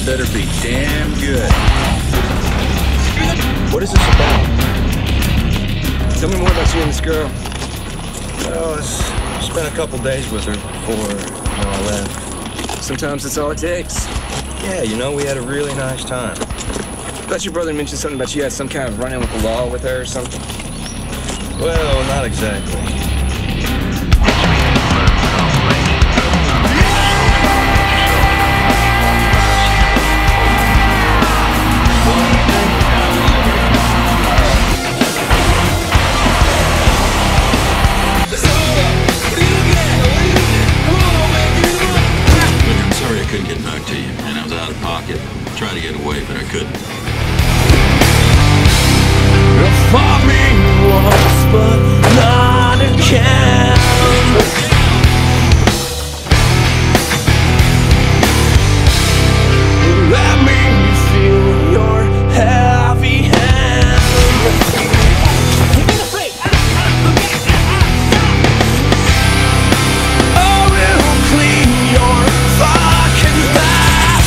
It better be damn good. What is this about? Tell me more about you and this girl. Well, I spent a couple days with her before I left. Sometimes that's all it takes. Yeah, we had a really nice time. I thought your brother mentioned something about you had some kind of run-in with the law with her or something. Well, not exactly. I couldn't get back to you, and I was out of pocket. Tried to get away, but I couldn't. For me once, but not again. Let me feel your heavy hand. I will clean your fucking back.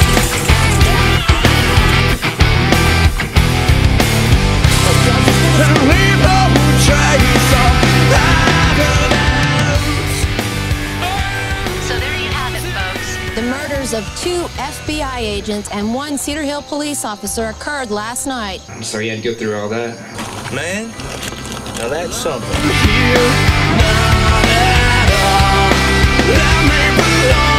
And leave no trace of evidence. So there you have it, folks. The murders of 2 FBI agents and 1 Cedar Hill police officer occurred last night. I'm sorry you had to go through all that. Man, now that's something. Here, not at all. Let me belong.